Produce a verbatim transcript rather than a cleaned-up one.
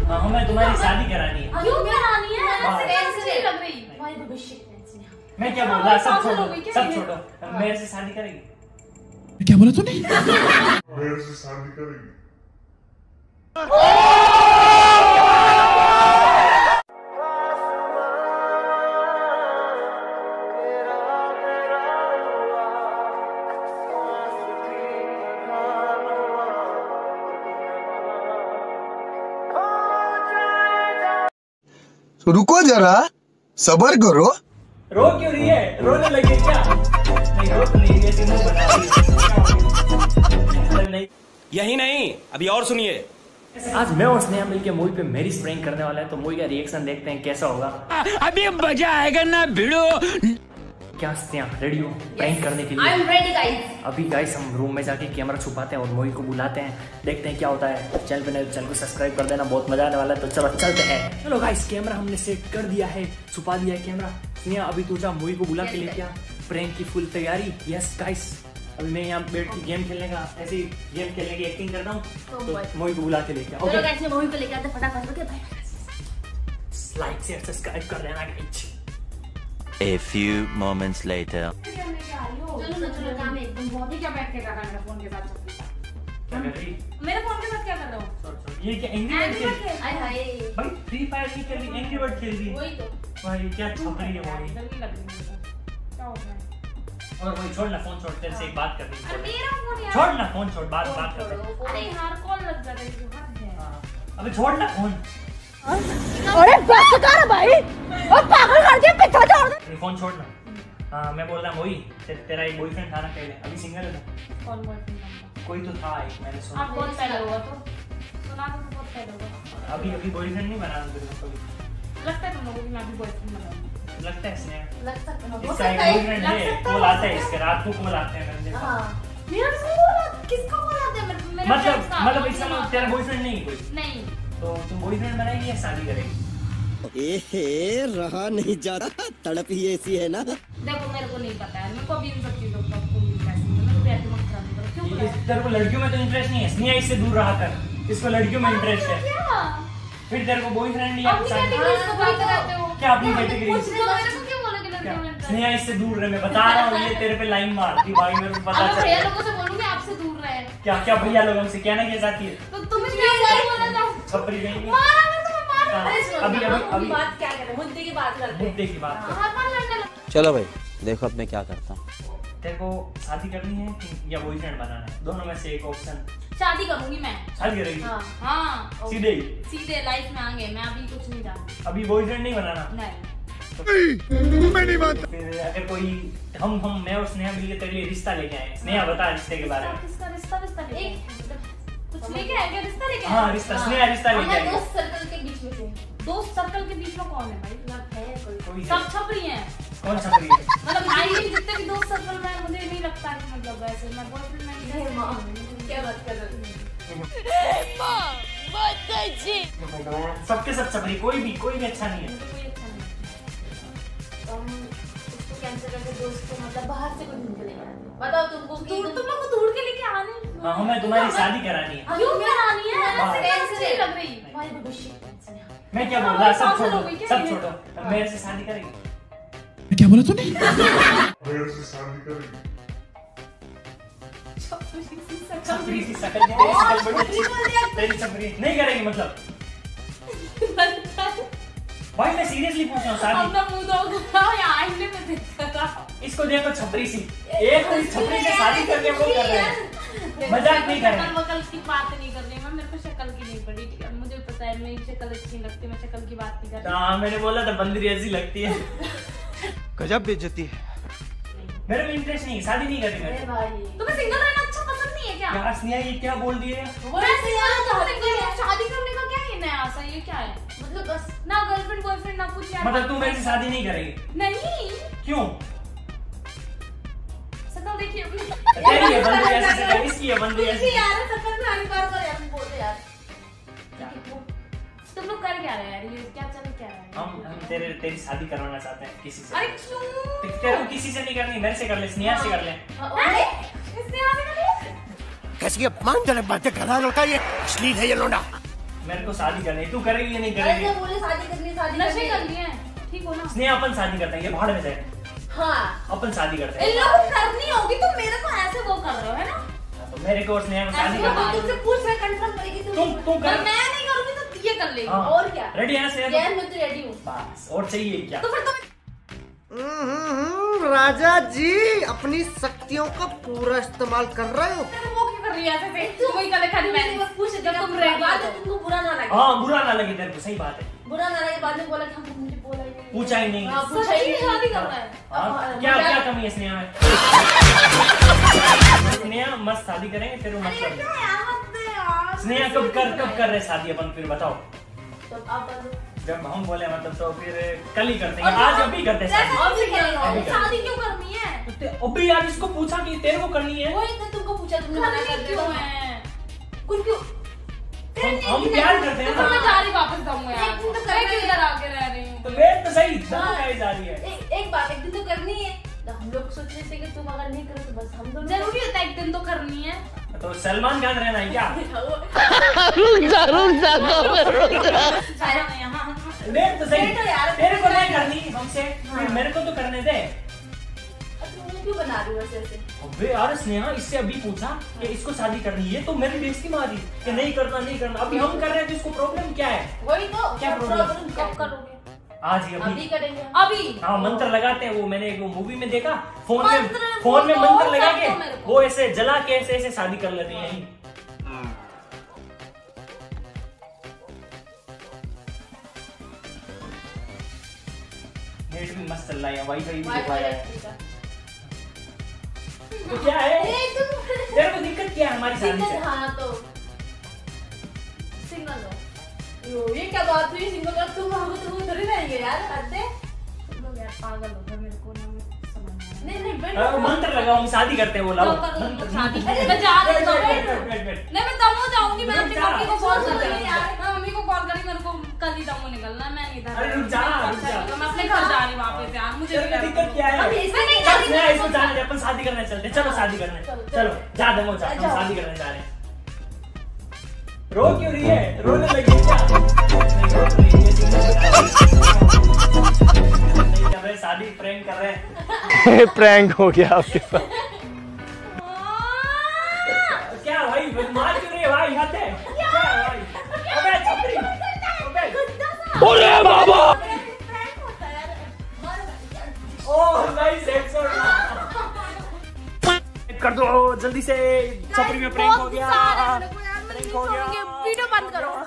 हाँ हमें तुम्हारी शादी करानी है। क्यों करानी है? टेंशन नहीं लग रही तुम्हारी भविष्य की टेंशन है। मैं क्या बोल रहा, सब छोड़ो सब छोड़ो, मेरे से शादी करेगी? क्या बोला तूने? मेरे से शादी करेगी? रुको जरा, सबर करो। रो क्यों रही है? रोने लगी है क्या? नहीं रो तो नहीं, ऐसे मुंह बना रही है। नहीं यही नहीं, अभी और सुनिए। आज मैं और स्नेहा मिलके मूवी पे मेरी प्रैंक करने वाला है, तो मूवी का रिएक्शन देखते हैं कैसा होगा। अभी मजा आएगा ना भिड़ो। क्या स्नेहा रेडी हो प्रैंक करने के लिए? I'm ready, guys. अभी गाइस हम रूम में जाके कैमरा छुपाते हैं और मूवी को बुलाते हैं, देखते हैं क्या होता है। चैनल पे नए चैनल को सब्सक्राइब कर देना, बहुत मजा आने वाला है। तो चलो चलते हैं। चलो गाइस कैमरा हमने सेट कर दिया है, छुपा दिया है कैमरा। स्नेहा अभी तू जा मूवी को बुला के लेके आ। प्रैंक की फुल तैयारी। यस गाइस अभी मैं यहाँ बैठ के गेम खेलने का, ऐसी गेम खेलने की एक्टिंग कर रहा हूँ, तो मूवी को बुला के लेके आओ। चलो गाइस मैं मूवी पे लेके आते फटाफट से। लाइक शेयर सब्सक्राइब कर देना guys. A few moments later. चलो ना चलो काम एकदम बहुत ही क्या बैठ के कर रहा है मेरे फोन के साथ क्या कर रही? मेरे फोन के साथ क्या कर रहा हूँ? छोड़ छोड़, ये क्या एंग्री बर्ड खेल रही? हाय हाय भाई फ्री फायर नहीं खेल रही, एंग्री बर्ड खेल रही। वही तो भाई क्या छप रही है भाई। जल्दी लग रही है क्या हो गया? और वही छोड़ ना फोन, छोड़ तेरे से एक बात करनी है। अरे मेरा फोन यार छोड़ ना फोन, छोड़ बात बात करते हैं। अरे यार कॉल लग जा रही है बात है। हाँ, अबे छोड़ ना फोन। अरे बस कर भाई, अब पागल कर दिया, पीछा छोड़ दे। ये फोन छोड़ ना। हाँ मैं बोल रहा हूँ वही ते, तेरा एक बॉयफ्रेंड था ना पहले, अभी सिंगल है ना? कौन बॉयफ्रेंड था? कोई तो था एक, मैंने सुना। आप बहुत पहले हुआ तो सुना तो बहुत पहले हुआ। अभी अभी बॉयफ्रेंड नहीं बना तेरे को कभी? लगता है तुम लोगों को मैं भी बॉयफ्रेंड बनाऊंगी। लगता है स्नेहा? लगता है हो इसका सकता एक है बॉयफ्रेंड लग है, सकता कॉल आता है इसके, रात को कॉल आते हैं मैंने देखा। हां मेरा किसका कॉल आता किसका कॉल आता है? मेरे मेरे मतलब मतलब इसका मतलब तेरा बॉयफ्रेंड नहीं कोई? नहीं तो तुम बॉयफ्रेंड बनाएगी या शादी करेगी? एहे रहा नहीं जाता, तड़प ही ऐसी है ना। देखो मेरे को नहीं पता है, मेरे को भी इन सब चीजों का कोई इंटरेस्ट नहीं है। मेरे को ऐसे मत करने दो। क्यों ये तेरे को लड़कियों में तो इंटरेस्ट नहीं है, स्नेहा इससे दूर रहा कर। इसको लड़कियों में इंटरेस्ट है। क्या फिर तेरे को बॉयफ्रेंड नहीं है? अपनी कैटेगरी से बात करते हो क्या अपनी कैटेगरी? कुछ तो मेरे को क्यों बोलोगे लड़कियों में इंटरेस्ट? स्नेहा इससे दूर रहे, मैं बता रहा हूँ। ये तेरे पे लाइन मारती भाई, मेरे को पता अब भैया चल। लोगों से बोलूंगी आपसे दूर रहे। क्या क्या भैया लोगों से कहना क्या चाहती है? तो तुम्हें क्या बोला था? छपरी नहीं है। मारा मैं तुम्हें मारा। हाँ, अरे सुनो, अभी अभी अभी बात क्या करें, मुद्दे की बात करते हैं। मुद्दे की बात कर। हर बार लड़ने लग चलो भाई देखो अब मैं क्या करता हूँ। तेरे को शादी करनी है कि या बॉयफ्रेंड बनाना है? दोनों में से एक ऑप्शन। शादी करूंगी मैं। शादी करेगी? हाँ हाँ सीधे ही? सीधे लाइफ में आगे। मैं अभी कुछ नहीं जानती। अभी बॉयफ्रेंड नहीं बनाना? नहीं मैं नहीं मानता। फिर अगर कोई हम हम मैं और स्नेहा मिलकर तेरे लिए रिश्ता लेके आए। स्नेहा बता रिश्ते के बारे में। किसका रिश्ता रिश्ता लेके कुछ लेके आए क्या? रिश्ता लेके आए? हाँ रिश्ता, स्नेहा रिश्ता लेके आई। दोस्त सर्कल के बीच में से। दोस्त सर्कल के बीच में कौन है भाई? लग है कोई कोई है। सब छपरी हैं। कौन छपरी है? मतलब भाई जितने भी दोस्त सर्कल में मुझे नहीं लगता है मतलब ऐसे मैं बॉयफ्रेंड में क्या बात कर रही हूँ। सबके सब छपरी, कोई भी कोई भी अच्छा नहीं है। कोई अच्छा नहीं। तो हम उसको कैंसिल करके दोस्त को मतलब बाहर से कोई ढूंढ के लेके आए। बताओ तुमको दूर तुम लोग को ढूंढ के लेके आने। हाँ हमें तुम्हारी शादी करानी है। क्यों करानी है? हाँ। टेंशन नहीं लग रही तुम्हारी भविष्य की टेंशन है। मैं क्या बोल रहा, सब छोड़ो सब छोड़ो, मेरे से शादी करेगी? क्या बोला तूने? मेरे से शादी करेगी? छपरी सी शकल, तेरी शकल बड़ी अच्छी, तेरी छपरी नहीं करेगी मतलब? भाई मैं सीरियसली पूछ रहा हूँ शादी। अपना मुंह धो या आईने में देख रहा। इसको देखो छपरी सी, एक छपरी से शादी करके वो कर रहे हैं, मजाक नहीं कर रहे हैं। शक्ल की बात नहीं कर रही मैं, मेरे को शक्ल की नहीं पड़ी ठीक है, मुझे पता है मेरी शक्ल अच्छी लगती है, मैं शक्ल की बात नहीं कर रही। हाँ मैंने बोला था बंदरी ऐसी लगती है। गजब बेइज्जती है। मेरे में इंटरेस्ट नहीं, शादी नहीं करनी अरे मैं। भाई तुम्हें सिंगल रहना अच्छा पसंद नहीं है क्या? यार स्नेहा ये क्या बोल दिए? वैसे यार शादी करने का क्या है नया सा, ये क्या है मतलब? बस ना गर्लफ्रेंड बॉयफ्रेंड ना कुछ यार। मतलब तू मेरे से शादी नहीं करेगी? नहीं। क्यों? शक्ल देखिए अपनी। तेरी है बंदी ऐसी शक्ल, किसकी है बंदी ऐसी? यार शक्ल में हानिकारक है यार, बोलते यार। तुम लोग कर क्या रहे हैं यार? ये क्या चल क्या रहा है? हम हम तेरे तेरी शादी करवाना चाहते हैं किसी से। अरे क्यों? तेरे को किसी से नहीं करनी, मेरे से कर ले, स्नेहा से कर ले। अरे स्नेहा से कर ले। कैसी अपमानजनक बातें कर रहा है लड़का, ये अश्लील है ये लोंडा। मेरे को शादी करनी है, तू करेगी या नहीं अरे करेगी? जब बोले शादी करनी शादी नशे करनी कर लिए ठीक हो ना। स्नेहा अपन शादी करते हैं, ये भाड़ में जाए, हाँ अपन शादी करते हैं। इन लोगों को करनी होगी तो मेरे को ऐसे वो कर रहे हो है ना। तो मेरे को और स्नेहा को शादी ऐसे करनी वो है। तुझसे पूछ रहे कंफर्म करेगी तू। तुम- तुम कर- मैं नहीं करूंगी तो ये कर लेगी। हाँ। और क्या रेडी है ना स्नेहा? यार मैं तो रेडी हूँ। बस और चाहिए क्या? तो फिर तुम राजा जी अपनी शक्तियों का पूरा इस्तेमाल कर रहे हो। वो क्या कर रही है ऐसे से? तुम वही कल खाली मैंने मैं बस पूछ जब तुम रेडी बात है तुमको बुरा ना लगे। हाँ बुरा ना लगे तेरे को, सही बात है। बुरा ना लगे बाद में बोला कि हम मुझे बोला ही नहीं। पूछा ही नहीं। हाँ, पूछा ही नहीं। शादी कर रहा है। हाँ, क्या क्या कमी है स्नेहा में? स्नेहा मस्त शादी करेंगे, तेरे को मत कर। क्या यार मत दे यार। स्नेहा कब कर कब कर रहे शादी अपन, फिर बताओ। तो आप बता जब हम बोले मतलब तो फिर कल ही करते हैं, आज अभी करते हैं शादी। अब भी करेंगे। अभी करेंगे। शादी क्यों करनी है? तो ते- अभी यार इसको पूछा कि तेरे को करनी है। वही तो तुमको पूछा तुमने मना कर करनी दिया। क्यों है? कुछ क्यों? हम हम प्यार करते हैं तो मैं ना। जा रही वापस जाऊंगा यार। एक दिन तो मैं करना क्यों है। इधर आके रह रही हूँ? तो वेट तो सही, दम हाँ। कहीं जा रही है। ए- एक बात एक दिन तो करनी है। तो हम लोग सोच रहे थे कि तुम अगर नहीं करो तो बस हम दोनों जरूरी होता है एक दिन तो करनी है। तो सलमान खान रहना है क्या? जाना नहीं यहाँ। वेट तो सही, वेट तो यार, तेरे को नहीं करनी हमसे, फिर मेरे को तो करने दे। तुम क्यों बना रही हो ऐसे ऐसे? अबे यार स्नेहा, इससे अभी पूछा कि इसको शादी करनी है तो मेरी बेइज्जती मारी कि नहीं करना नहीं करना। अभी हम कर रहे हैं तो इसको प्रॉब्लम क्या है? वही तो क्या सब problem? problem कब करोगे? आज ही अभी अभी। करेंगे। अभी हाँ मंत्र लगाते हैं, वो मैंने एक मूवी में देखा, फोन में मंत्र, फोन में वो मंत्र तो लगा सब के तो मेरे को। वो ऐसे जला के ऐसे ऐसे शादी कर लेते हैं यही। नेट भी मस्त चल रहा है, वाईफाई भी दिखाया है। तो क्या है ए, तुम- तेरे को दिक्कत क्या है हमारी शादी से? सिंगल हाँ तो सिंगल हो। यो, ये क्या बात हुई सिंगल हो? तुम हम तुम उधर ही रहेंगे यार हद है। तुम लोग यार पागल हो गए, मेरे को ना समझ में नहीं नहीं बैठ हाँ, मंत्र लगाओ, हम शादी करते हैं, वो लाओ तो करो, मंत्र। शादी। मंत्र। मैं जा रही हूँ, wait, wait, wait, wait, wait. नहीं मैं दमू जाऊंगी। मैं अपनी रुक जा। मम्मी को कॉल कर सुन रही रही हूँ। यार। मैं मम्मी को कॉल करी, मेरे को कल ही दमू निकलना है, मैं नहीं इधर अरे रुक जा, रुक जा। मैं अपने घर जा रही हूँ वापस यार। मुझे तेरे को भी दिक्कत क्या है? अभी ऐसे नहीं चल, करेंगे। स्नेहा, इसको जाने दे, अपन शादी करने चलते हैं। चलो शादी करने, चलो, चलो। चलो जा दमो जा, हम जाओ। शादी करने जा रहे हैं। रो क्यों रही है? रोने लगी है क्या? नहीं रो रही है, सिंगल बता रही है। नहीं कर रहे, शादी प्रैंक कर रहे हैं। प्रैंक हो गया आपके साथ। क्या भाई मार क्यों रही है भाई? हाथ है क्या है भाई? अबे छपरी, अबे अरे बाबा, प्रैंक होता है यार। मारो ओह नाइस एक्शन। कर दो जल्दी से, छपरी में प्रैंक हो गया, प्रैंक हो गया। वीडियो बंद करो।